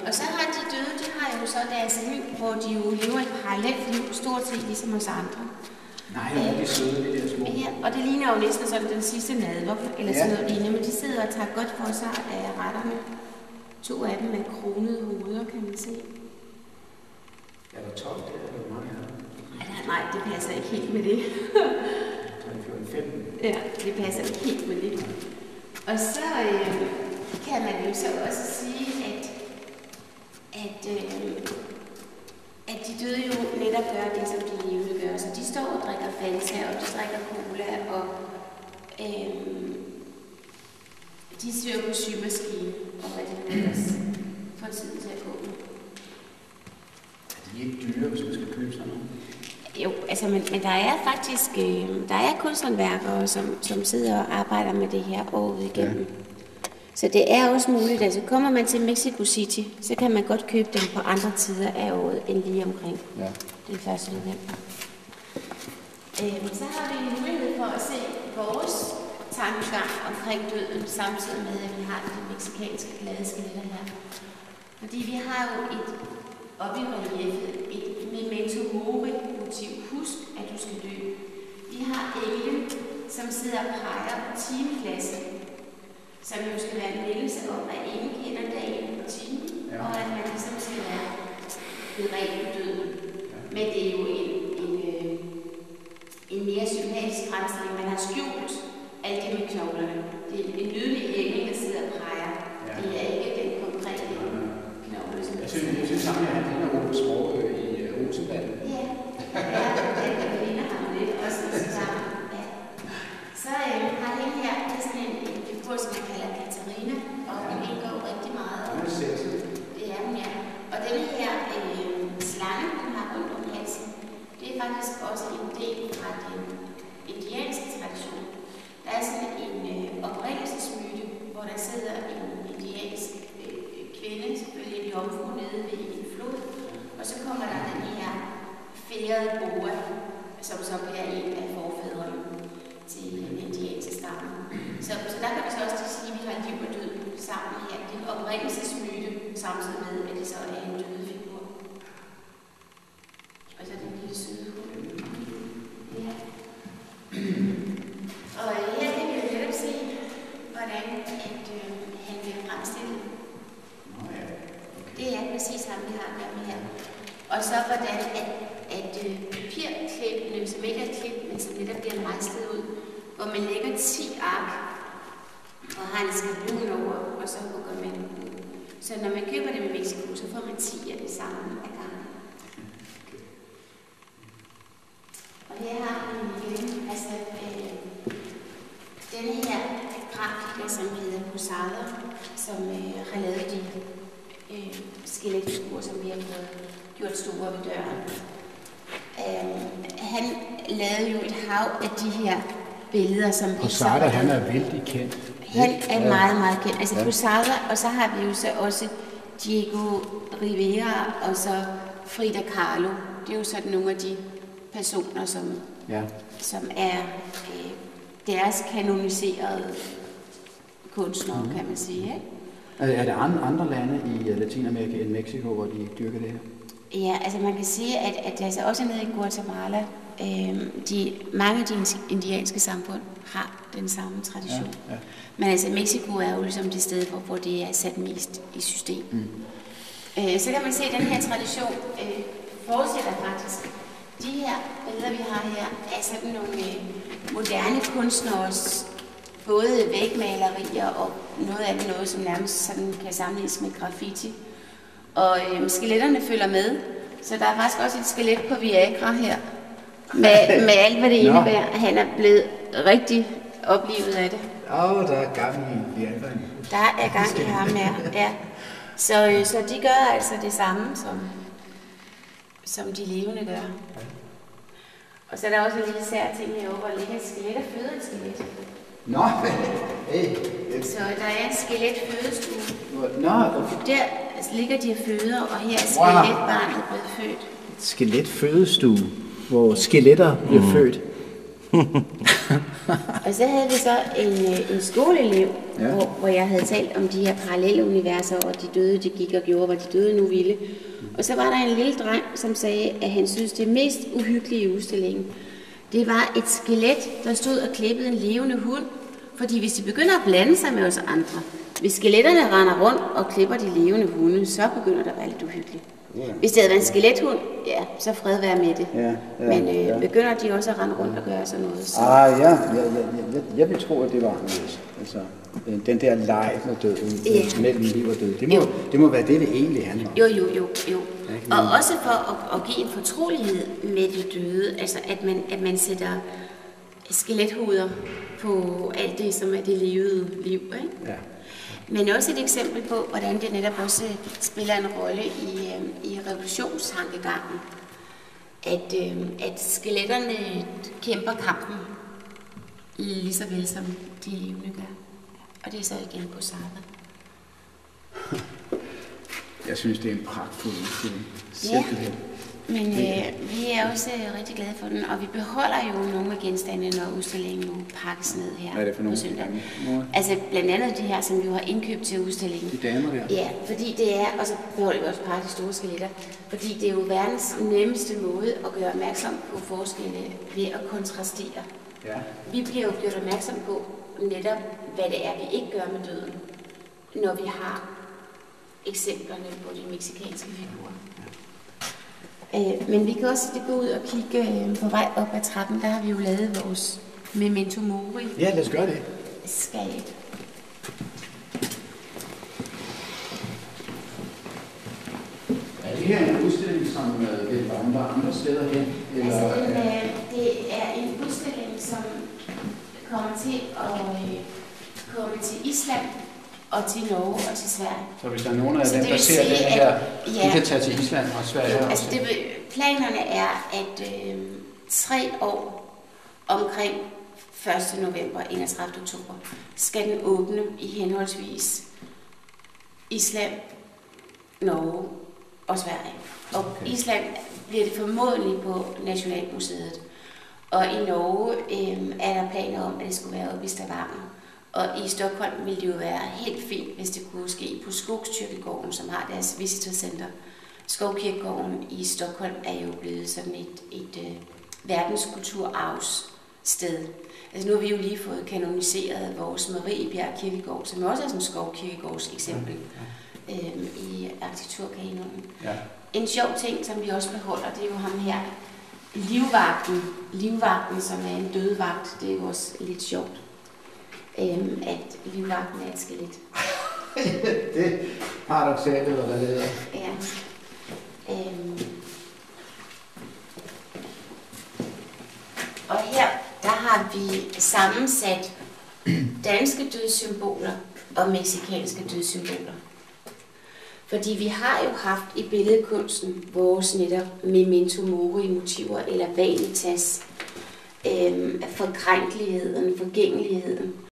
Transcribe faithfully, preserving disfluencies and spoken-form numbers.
og så har de døde, de har jo så deres liv, hvor de jo lever et parallelt liv, stort set ligesom os andre. Nej, hvor er de søde, de der små. Ja, og det ligner jo næsten sådan den sidste nadver, eller sådan noget lignende, men de sidder og tager godt for sig af retterne. To af dem med kronede hoveder, kan man se. Er der tolv der, eller hvor mange er der? Nej, det passer ikke helt med det. tolv, fjorten, femten. Ja, det passer ikke helt med det. Og så øh, kan man jo så også sige, at, at, øh, at de døde jo netop gør det, som de levende gør. Så de står og drikker Fanta, og de drikker cola, og øh, de syr på symaskine, og hvad de nu ellers får tiden til at gå med. Er de ikke dyre, hvis man skal købe sådan noget? Jo, altså, men, men der er faktisk øh, der er kunsthåndværkere, som, som sidder og arbejder med det her året igennem. Ja. Så det er også muligt. Altså, kommer man til Mexico City, så kan man godt købe dem på andre tider af året end lige omkring ja. den første november. Øh, så har vi en mulighed for at se vores tankegang omkring døden, samtidig med, at vi har de mexikanske glade skeletter her. Fordi vi har jo et oppe i reliefet et memento mori motiv. Husk, at du skal dø. Vi har engle, som sidder og peger på timeklasse, som jo skal være en meldelse om, at ingen kender dagen på timen, ja. og at man ligesom skal være beredt på døden. Ja. Men det er jo en, en, øh, en mere sympatisk fremstilling. Man har skjult alt det med knoglerne. Det er en nydelig engle, der sidder og peger. Ja. Det er ikke den konkrete knogle, som jeg synes, jeg synes sammen, at han ligner Ove Sprog i Rosenvald. Ja, ja, den ligner ham lidt også sammen. Ja. Så øh, har den her, det er sådan en, en figur, som man kalder Katarina, og den indgår rigtig meget. Den er sexy. Det er hun, ja. Og den her øh, slange, den har rundt om halsen, det er faktisk også en del fra den indianske tradition. Der er sådan en øh, oprindelsesmyte, hvor der sidder en indiansk øh, kvinde, selvfølgelig en jomfru nede ved en flod, og så kommer der den her færede boa, som så bliver en af forfædrene til den indianske stamme. Så, så der kan vi så også sige, at vi har liv og død sammen her. Det er en oprindelsesmyte, samtidig med, at det så er en døde figur. Og så den lille søde hund. Ja. Og her kan vi jo netop se, hvordan at, øh, han bliver fremstillet. Det er præcis ham, vi har med her. Og så hvordan at, at øh, papirklippene, som ikke er klip, men som netop bliver mejslet ud, hvor man lægger ti ark og har en skabun over, og så hugger man ud. Så når man køber det i Mexico, så får man ti af det samme af gangen. Og her har vi igen, altså øh, denne her grafiker, som hedder Posada, som øh, har lavet de øh, skeletfigurer, som vi har fået gjort store ved døren. Øh, han lavede jo et hav af de her billeder, som vi Posada, han er vældig kendt. Han er meget, meget kendt. Altså ja. Posada, og så har vi jo så også Diego Rivera og så Frida Kahlo. Det er jo sådan nogle af de personer, som, ja. som er øh, deres kanoniserede kunstnere, mm. kan man sige. Ikke? Er der andre lande i Latinamerika end Mexico, hvor de dyrker det her? Ja, altså man kan sige, at, at altså også nede i Guatemala, øh, de, mange af de indianske samfund har den samme tradition. Ja, ja. Men altså Mexico er jo ligesom det sted, hvor, hvor det er sat mest i system. Mm. Øh, så kan man se, at den her tradition øh, fortsætter faktisk. De her billeder, vi har her, er sådan nogle øh, moderne kunstneres både vægmalerier og noget af det noget, som nærmest sådan kan sammenlignes med graffiti. Og øh, skeletterne følger med, så der er faktisk også et skelet på Viagra her, med, med alt, hvad det indebærer. Han er blevet rigtig oplivet af det. Åh, oh, der er gang i Viagra. Der er gang i ham, ja. ja. Så, øh, så de gør altså det samme, som, som de levende gør. Og så er der også en lille sær ting herovre, hvor ligger et skelet og føder et skelet. Nå, hey. Så der er en skeletfødestue. Nå, der ligger de og føder, og her er skeletbarnet blevet født. Skeletfødestue, hvor skeletter bliver mm. født. Og så havde vi så en, en skoleelev, Ja. hvor, hvor jeg havde talt om de her parallelle universer, og de døde, de gik og gjorde, hvad de døde nu ville. Og så var der en lille dreng, som sagde, at han synes, det mest uhyggelige i udstillingen, det var et skelet, der stod og klippede en levende hund. Fordi hvis de begynder at blande sig med os andre, hvis skeletterne render rundt og klipper de levende hunde, så begynder det at være lidt uhyggeligt. Ja. Hvis det havde været en skelettehund, ja, så fred være med det. Ja, ja, Men øh, ja. begynder de også at rende rundt og gøre sådan noget. Så... Ah, ja, jeg, jeg, jeg, jeg vil tro, at det var anderledes. Altså, den der leg med døden, Ja. mellem liv og død, det må, Jo. det må være det, det egentlig handler om. Jo, jo, jo, jo. Ja, Og også for at, at give en fortrolighed med de døde, altså at man, at man sætter skelethoveder på alt det, som er det levede liv, ikke? Ja. Men også et eksempel på, hvordan det netop også spiller en rolle i, øh, i revolutionstankegangen. At, øh, at skeletterne kæmper kampen lige så vel som de levende gør. Og det er så igen på Saba. Jeg synes, det er en pragtfuld udstilling. Ja. Simpelthen. Men øh, vi er også øh, rigtig glade for den, og vi beholder jo nogle af genstandene, når udstillingen nu pakkes ned her. Hvad er det for på nogle? søndag. Nogle? Altså blandt andet de her, som vi jo har indkøbt til udstillingen. De damer der? Ja, fordi det er, og så beholder vi også et par af de store skeletter, fordi det er jo verdens nemmeste måde at gøre opmærksom på forskelle ved at kontrastere. Ja. Vi bliver jo gjort opmærksom på netop, hvad det er, vi ikke gør med døden, når vi har eksemplerne på de mexikanske figurer. Øh, men vi kan også gå ud og kigge øh, på vej op ad trappen. Der har vi jo lavet vores Memento Mori. Ja, lad os gøre det. Skelet. Er det her en udstilling, som øh, vil vandre andre steder hen? Eller, Altså, den, øh, øh, det er en udstilling, som kommer til at øh, komme til Island og til Norge og til Sverige. så hvis der er nogen af Så dem, det der vil ser sige, det her, at- de ja. kan tage til Island og Sverige Jo, også. altså det, vil- planerne er, at øh, tre år omkring første november og enogtredivte oktober skal den åbne i henholdsvis Island, Norge og Sverige. Og Okay. Island bliver det formodentlig på Nationalmuseet. Og i Norge øh, er der planer om, at det skulle være oppe i Stavanger. Og i Stockholm ville det jo være helt fint, hvis det kunne ske på Skogskirkegården, som har deres visitorcenter. Skovkirkegården i Stockholm er jo blevet sådan et, et øh, verdenskulturarvssted. Altså nu har vi jo lige fået kanoniseret vores Mariebjerg Kirkegård, som også er sådan en skovkirkegårds eksempel øh, i arkitekturkanonen. Ja. En sjov ting, som vi også beholder, det er jo ham her, livvagten. Livvagten, som er en dødvagt, det er jo også lidt sjovt, øhm, at livvagten er et skelet. Det er paradoksalt, eller hvad det hedder. Ja. Øhm. Og her, der har vi sammensat danske dødssymboler og mexikanske dødssymboler. Fordi vi har jo haft i billedkunsten vores netop memento mori motiver, eller vanitas, øhm, forkrænkeligheden, forgængeligheden.